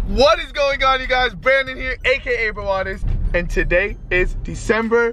What is going on, you guys? Brandon here, aka Brawadis, and today is December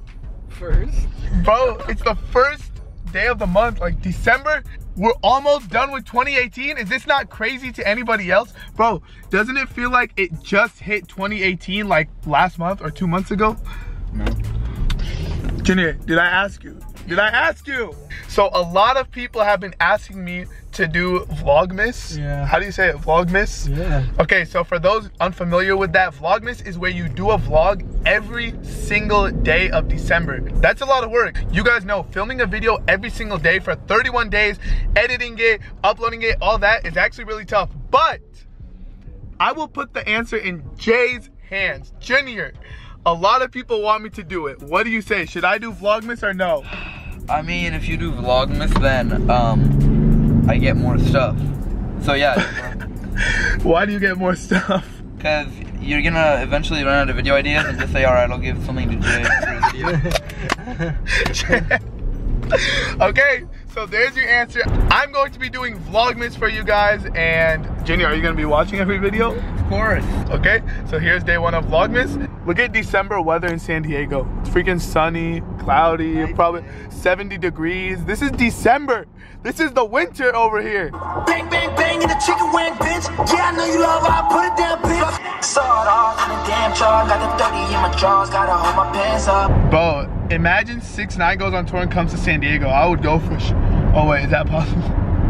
1st. Bro, it's the first day of the month, like December. We're almost done with 2018. Is this not crazy to anybody else? Bro, doesn't it feel like it just hit 2018 like last month or 2 months ago? No. Junior, did I ask you? Did I ask you? So a lot of people have been asking me to do Vlogmas. Yeah. How do you say it? Vlogmas? Yeah. Okay, so for those unfamiliar with that, Vlogmas is where you do a vlog every single day of December. That's a lot of work. You guys know, filming a video every single day for 31 days, editing it, uploading it, all that is actually really tough. But I will put the answer in Jay's hands. Junior, a lot of people want me to do it. What do you say? Should I do Vlogmas or no? I mean, if you do Vlogmas, then I get more stuff. So yeah. Why do you get more stuff? Because you're gonna eventually run out of video ideas and just say, alright, I'll give something to Jay for a video. Okay, so there's your answer. I'm going to be doing Vlogmas for you guys, and Junior, are you gonna be watching every video? Of course. Okay, so here's day one of Vlogmas. Look at December weather in San Diego. It's freaking sunny, cloudy, probably 70 degrees. This is December. This is the winter over here. Bang, bang, bang in the chicken wing, bitch. Yeah, I know you love her, I put it down, bitch. Sawed off in the damn jar, got the 30 in my drawers, gotta hold my pants up. Bro, imagine 6ix9ine goes on tour and comes to San Diego. I would go for oh wait, is that possible?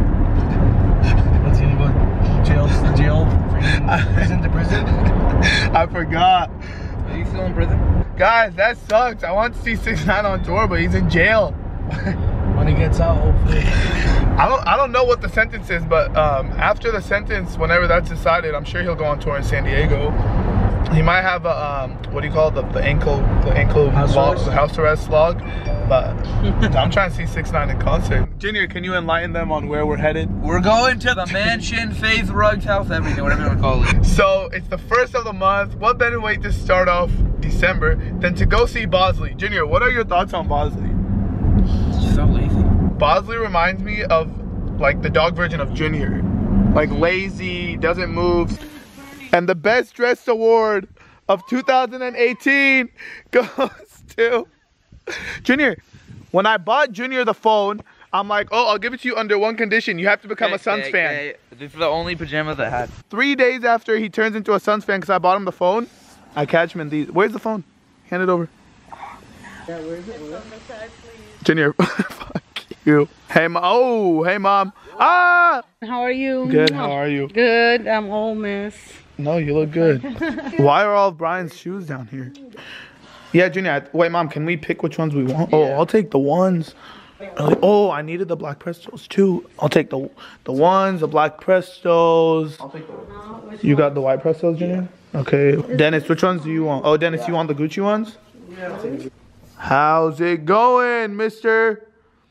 What's he gonna go? Jail? Prison to prison? I forgot. Are you still in prison? Guys, that sucks. I want to see 6ix9ine on tour, but he's in jail. When he gets out, hopefully. I don't know what the sentence is, but after the sentence, whenever that's decided, I'm sure he'll go on tour in San Diego. He might have a what do you call it? The ankle house log, arrest? the house arrest log. But I'm trying to see 6ix9ine in concert. Junior, can you enlighten them on where we're headed? We're going to the mansion, Faith Ruggs house, everything, whatever you want to call it. So it's the first of the month. What better way to start off December than to go see Bosley? Junior, what are your thoughts on Bosley? So lazy. Bosley reminds me of like the dog version of Junior. Like lazy, doesn't move. And the best dressed award of 2018 goes to Junior. When I bought Junior the phone, I'm like, oh, I'll give it to you under one condition. You have to become a Suns fan. These are the only pajamas I had. 3 days after he turns into a Suns fan because I bought him the phone, I catch him in these. Where's the phone? Hand it over. Yeah, where is it? Junior, fuck you. Hey, oh, hey, mom. Ah! How are you? Good, how are you? Good, I'm Ole Miss. No, you look good. Why are all of Brian's shoes down here? Yeah, Junior, wait, mom, can we pick which ones we want? Oh, I'll take the ones. Oh, I needed the black Prestos too. I'll take the ones, the black Prestos. I'll take the ones. You got the white Prestos, Junior? Okay. Dennis, which ones do you want? Oh, Dennis, you want the Gucci ones? Yeah. How's it going, mister?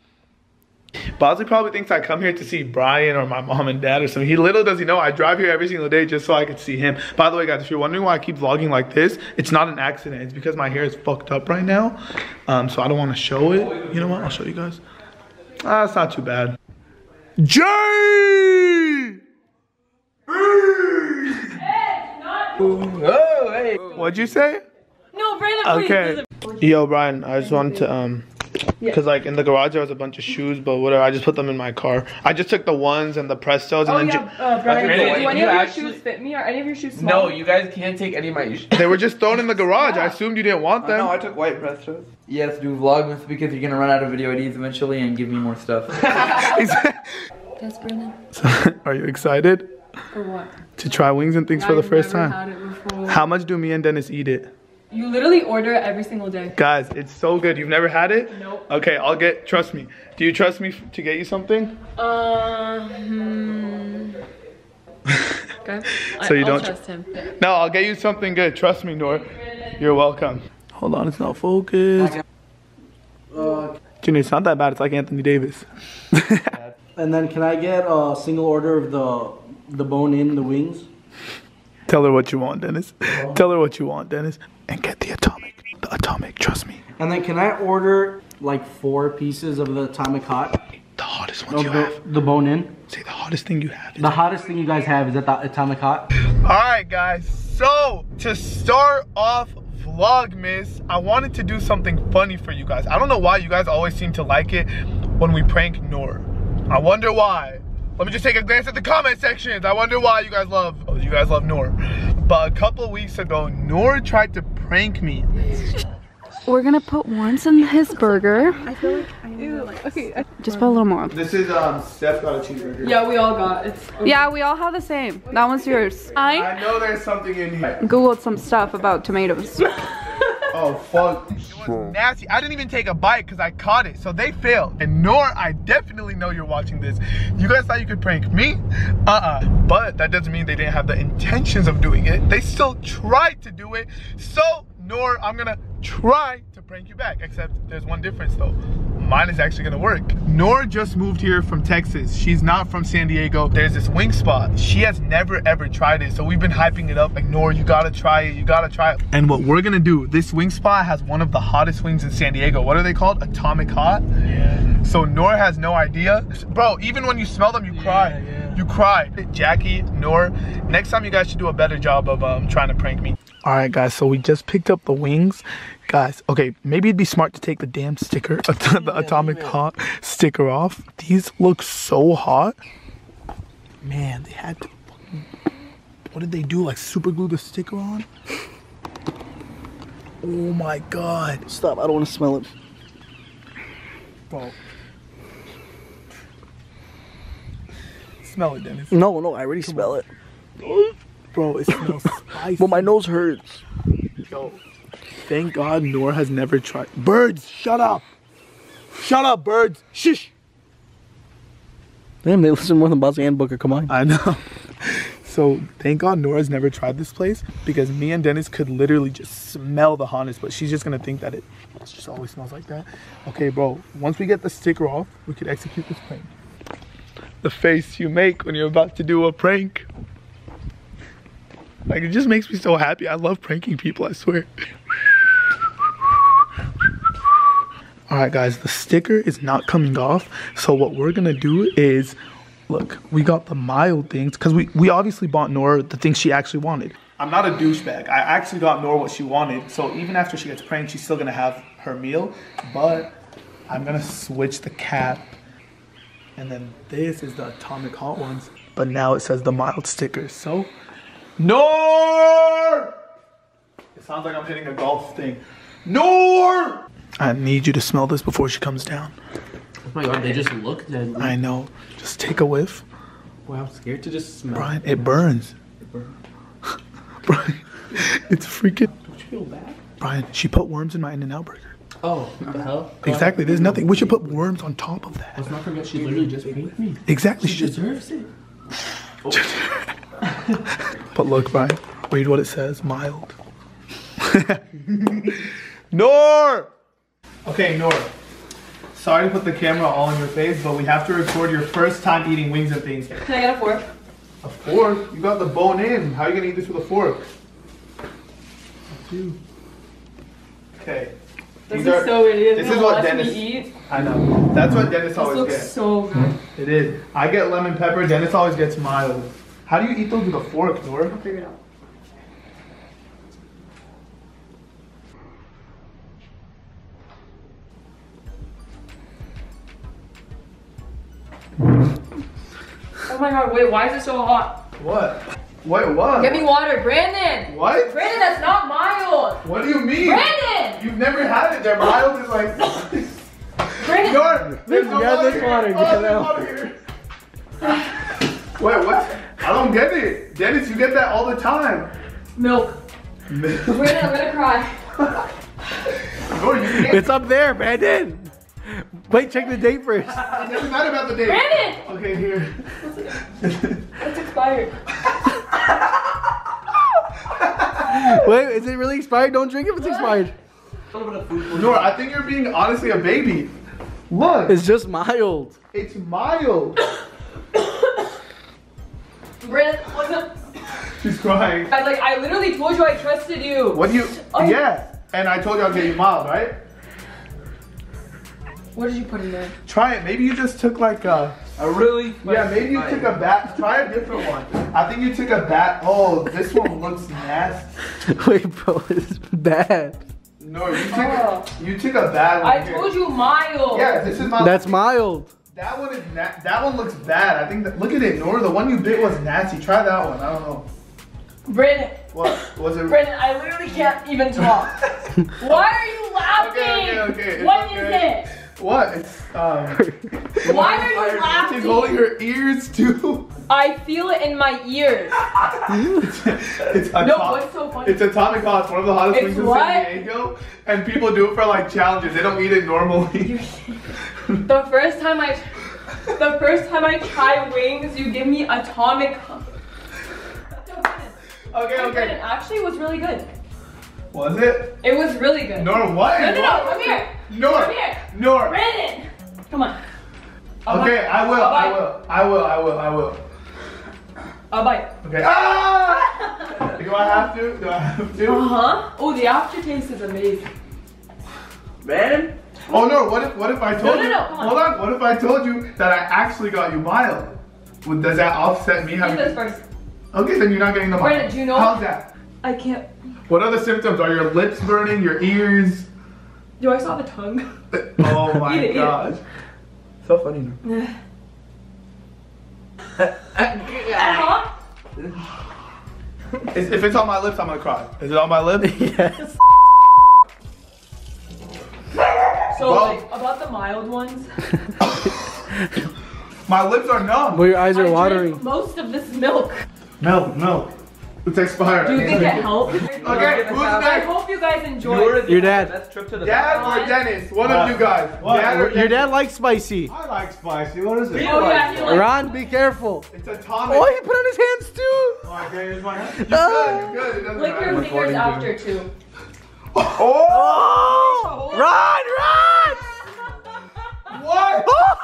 Bosley probably thinks I come here to see Brian or my mom and dad or something. He little does he know I drive here every single day just so I could see him. By the way, guys, if you're wondering why I keep vlogging like this, it's not an accident. It's because my hair is fucked up right now. So I don't want to show it. You know what? I'll show you guys. It's not too bad. Jay! Oh, hey. What'd you say? No, Brandon, Okay. Yo, Brian, I just wanted to, because like in the garage there was a bunch of shoes, but whatever, I just put them in my car. I just took the ones and the Prestos and then Brian, Brandon, do any you of your actually- shoes fit me? Are any of your shoes small? No, you guys can't take any of my shoes. they were just thrown in the garage. I assumed you didn't want them. No, I took white Prestos. Yes, do Vlogmas because you're gonna run out of video ideas eventually and give me more stuff. Yes, Brandon. Are you excited For what? to try wings and things for the first I've time? never had it before. How much do me and Dennis eat it? You literally order it every single day. Guys, it's so good. You've never had it? Nope. Okay, I'll get, trust me. Do you trust me to get you something? Okay. So you I'll don't trust him. No, I'll get you something good. Trust me, Nor. You're welcome. Hold on, it's not focused. Junior, it's not that bad. It's like Anthony Davis. And then can I get a single order of the bone in the wings? Tell her what you want, Dennis. Tell her what you want, Dennis. And get the atomic. The atomic, trust me. And then can I order like 4 pieces of the atomic hot? The hottest hottest ones you have. The bone in. Say the hottest thing you have. The hottest thing you guys have is that the atomic hot. Alright guys, so to start off Vlogmas, I wanted to do something funny for you guys. I don't know why you guys always seem to like it when we prank Noor. I wonder why. Let me just take a glance at the comment sections. I wonder why you guys love Noor. But a couple of weeks ago, Noor tried to prank me. We're gonna put worms in his burger. I feel like I know. Okay, just put a little more. This is Steph got a cheeseburger. Yeah, we all got it. Yeah, we all have the same. That one's yours. I know there's something in here. Googled some stuff about tomatoes. Oh fuck. It was nasty. I didn't even take a bite because I caught it. So they failed. And Noor, I definitely know you're watching this. You guys thought you could prank me? But that doesn't mean they didn't have the intentions of doing it. They still tried to do it. So Noor, I'm gonna try to prank you back. Except there's one difference though. Mine is actually gonna work. Noor just moved here from Texas. She's not from San Diego. There's this wing spot. She has never ever tried it. So we've been hyping it up like, Noor, you gotta try it, you gotta try it. And what we're gonna do, this wing spot has one of the hottest wings in San Diego. What are they called? Atomic hot? Yeah. So Noor has no idea. Bro, even when you smell them, you cry. Yeah. You cry. Jackie, Noor, next time you guys should do a better job of trying to prank me. All right, guys, so we just picked up the wings. Guys, okay, maybe it'd be smart to take the damn sticker, the atomic hot sticker off. These look so hot. Man, they had to fucking, what did they do? Like super glue the sticker on? Oh my God. Stop, I don't want to smell it. Bro. Smell it, Dennis. No, I already smell it. Bro, it smells spicy. But my nose hurts. Yo, thank God Noor has never tried. Birds, shut up. Shut up, birds. Shush. Damn, they listen more than Bossy and Booker, come on. I know. So thank God Noor has never tried this place because me and Dennis could literally just smell the hotness, but she's just gonna think that it just always smells like that. Okay, bro, once we get the sticker off, we could execute this prank. The face you make when you're about to do a prank. Like, it just makes me so happy. I love pranking people, I swear. All right, guys, the sticker is not coming off. So what we're gonna do is, look, we got the mild things because we obviously bought Noor the things she actually wanted. I'm not a douchebag. I actually got Noor what she wanted. So even after she gets pranked, she's still gonna have her meal. But I'm gonna switch the cap. And then this is the atomic hot ones. But now it says the mild sticker. So, Noor! It sounds like I'm hitting a golf thing. Noor! I need you to smell this before she comes down. Oh my God, they just look deadly. I know. Just take a whiff. Boy, I'm scared to just smell. Brian, it burns. It burns. Brian, it's freaking... Don't you feel bad? Brian, she put worms in my In-N-Out burger. Oh, what the hell? Exactly, there's nothing. We should put worms on top of that. Let's not forget she literally just pranked me. Exactly. She deserves it. But look, Brian, read what it says. Mild. Noor! Okay, Noor. Sorry to put the camera all in your face, but we have to record your first time eating wings and things. Can I get a fork? A fork? You got the bone in. How are you gonna eat this with a fork? Okay. This is so weird. This is what Dennis eat. I know. That's what Dennis always This looks gets. so good. It is. I get lemon pepper. Dennis always gets mild. How do you eat those with a fork, Noor? I'll figure it out. Oh my God, wait, why is it so hot? What? Wait, what? Get me water, Brandon! What? Brandon, that's not mild! What do you mean? Brandon! You've never had it. They're mild. It's like... Brandon! There's no Yeah, water there's here. water. Oh, Get it there's out. water here. Wait, what? I don't get it. Dennis, you get that all the time. Milk. Milk. Brandon, I'm gonna cry. Noor, you can't. It's up there, Brandon. Wait, check the date first. It doesn't matter about the date. Brandon! Okay, here. It's expired. Wait, is it really expired? Don't drink if it's expired. Noor, I think you're being honestly a baby. Look, It's just mild. it's mild. Brandon, what's up? She's crying. I literally told you I trusted you. What do you? Oh. Yeah. And I told you I'll get you mild, right? What did you put in there? Try it. Maybe you just took like a. Really? Yeah, maybe you took a bat. Try a different one. I think you took a bat. Oh, this one looks nasty. Wait, bro, it's bad. No, you took a bad one. I told you mild. Yeah, this is mild. That's mild. That one is that one looks bad. I think look at it, Nora. The one you bit was nasty. Try that one. I don't know. Brandon. What was it? Brandon, I literally can't even talk. Why are you laughing? Okay. What is it? What? It's Why are you laughing? She's holding her ears too. I feel it in my ears. It's No, what's so funny? It's Atomic Hot. It's one of the hottest It's wings in what? San Diego, and people do it for like challenges. They don't eat it normally. The first time I try wings, you give me Atomic. Okay. Brandon, actually, it was really good. Was it? It was really good. Nora, what? No, come here. Nora. Come here. Nora. Brandon, come on. Okay, I will. I'll bite. Okay. Ah! Do I have to? Uh-huh. Oh, the aftertaste is amazing. Brandon? Oh no, what if I told you? No, come on. Hold on. What if I told you that I actually got you mild? Does that offset me Do having? this first. Okay, then you're not getting the mild. Brandon, do you know? How's that? I can't. What other symptoms? Are your lips burning? Your ears? Do I saw the tongue? Oh my Eat it. gosh. So funny. Uh-huh. If it's on my lips, I'm gonna cry. Is it on my lips? Yes. So, Well- like, about the mild ones, My lips are numb. Well, your eyes I are drank watering. most of this milk. Milk. It's expired. Do you think it helped? Okay, who's I next? hope you guys enjoyed. Your dad. Best trip to the Dad or Dennis? One of you guys. What? Dad or Your Dennis? dad likes spicy. I like spicy. What is it? Oh yeah, he likes. Ron, be careful. It's Atomic. Oh, he put on his hands too. Okay, here's my hand. You're good. It doesn't Lick your matter. fingers after too. Oh! Ron! What?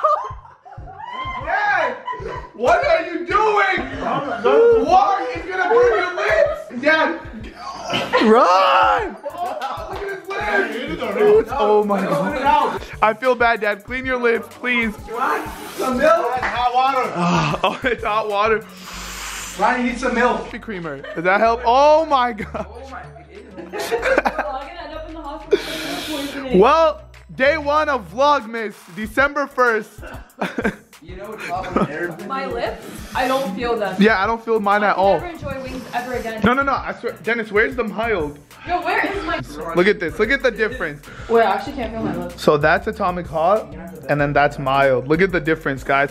Dad! What are you doing? What? It's gonna burn your lips! Dad! Run! Look at his lips! Oh my god. I feel bad, Dad. Clean your lips, please. Some milk? Hot water. Oh, it's hot water. Ronnie needs some milk. Coffee creamer. Does that help? Oh my god. I'm gonna end up in the hospital with food poisoning. Well, day one of Vlogmas, December 1st. You know what's wrong with air? My lips, I don't feel them. Yeah, I don't feel mine at I all. can never enjoy wings ever again. No, I swear. Dennis, where's the mild? Yo, where is my? Look at this. Look at the difference. Wait, I actually can't feel my lips. So that's Atomic Hot, and then that's mild. Look at the difference, guys.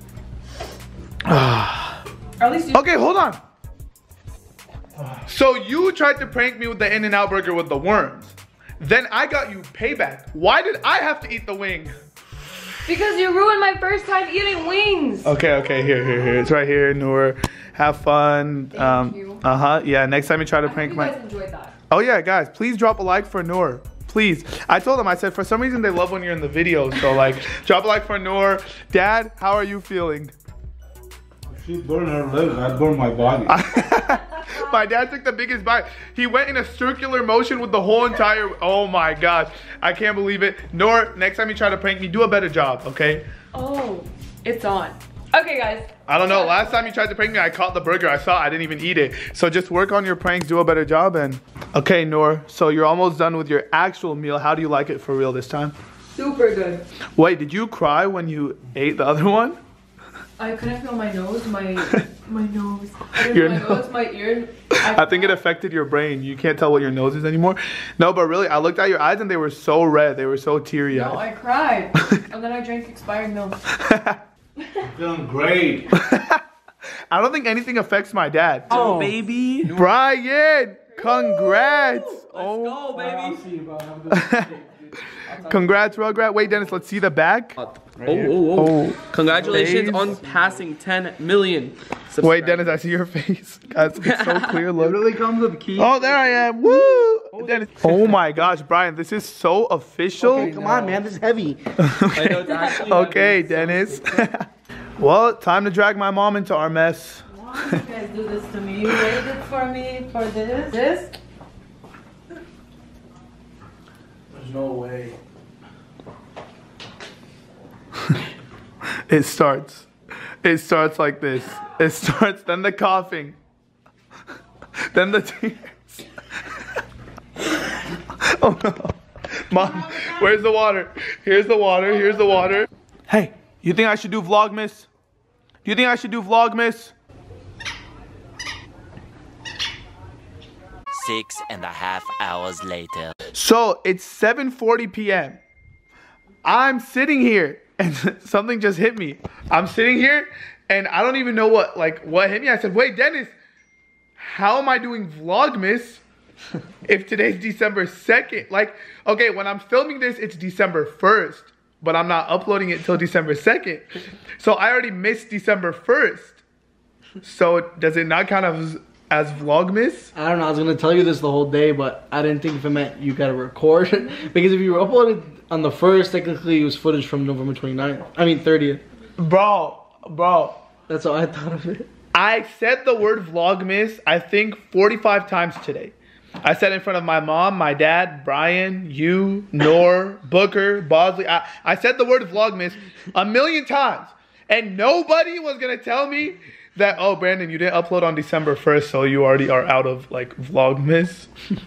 Or at least you. Okay, hold on. So you tried to prank me with the In-N-Out burger with the worms. Then I got you payback. Why did I have to eat the wing? Because you ruined my first time eating wings. Okay, here. It's right here, Noor. Have fun. Thank you. Yeah, next time you try to I hope prank you my... guys enjoyed that. Oh yeah, guys, please drop a like for Noor. Please. I told them, I said, for some reason they love when you're in the video. So like, drop a like for Noor. Dad, how are you feeling? She burned her lips. I burned my body. My dad took the biggest bite. He went in a circular motion with the whole entire, oh my gosh. I can't believe it. Noor, next time you try to prank me, do a better job, okay? Oh, it's on. Okay, guys. I don't know, last time you tried to prank me, I caught the burger. I saw it, I didn't even eat it. So just work on your pranks, do a better job, and... Okay, Noor, so you're almost done with your actual meal. How do you like it for real this time? Super good. Wait, did you cry when you ate the other one? I couldn't feel my nose, my nose. I didn't Your feel my nose. nose, my ears. I think it affected your brain. You can't tell what your nose is anymore. No, but really, I looked at your eyes and they were so red. They were so teary-eyed. No, I cried. And then I drank expired milk. Feeling great. I don't think anything affects my dad. Oh, baby. Brian, congrats. Let's go, baby. See you, bro. Have a good day. Congrats, Rugrat. Wait, Dennis, let's see the back. Oh. Congratulations Face. on passing 10 million subscribers. Wait, Dennis, I see your face. Guys, it's so clear. It Look. really comes with keys. Oh, there I am. Woo! Dennis. Oh my gosh, Brian, this is so official. Okay, come on, man. This is heavy. I know it's actually Okay, Dennis. Well, time to drag my mom into our mess. Why did you guys do this to me? You waited for me for this? This? There's no way. It starts like this. It starts, then the coughing, then the tears. Oh no. Mom, where's the water? Here's the water, here's the water. Hey, you think I should do Vlogmas? Do you think I should do Vlogmas? 6.5 hours later. So it's 7:40 p.m. I'm sitting here and something just hit me. I'm sitting here and I don't even know what hit me. I said, wait, Dennis, how am I doing Vlogmas if today's December 2nd? Like, okay, when I'm filming this, it's December 1st, but I'm not uploading it till December 2nd. So I already missed December 1st. So does it not count as Vlogmas? I don't know, I was gonna tell you this the whole day, but I didn't think if it meant you gotta record. Because if you uploaded on the 1st, technically it was footage from November 29th. I mean 30th. Bro. That's how I thought of it. I said the word Vlogmas, I think 45 times today. I said it in front of my mom, my dad, Brian, you, Noor, Booker, Bosley. I said the word Vlogmas a million times. And nobody was gonna tell me that, oh, Brandon, you didn't upload on December 1st, so you already are out of, like, Vlogmas.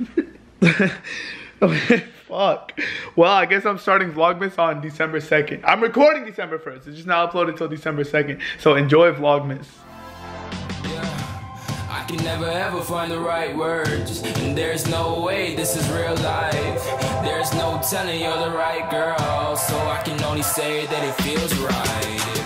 Fuck. Well, I guess I'm starting Vlogmas on December 2nd. I'm recording December 1st. It's just not uploaded until December 2nd. So enjoy Vlogmas. I can never ever find the right words, and there's no way this is real life. There's no telling you're the right girl, so I can only say that it feels right.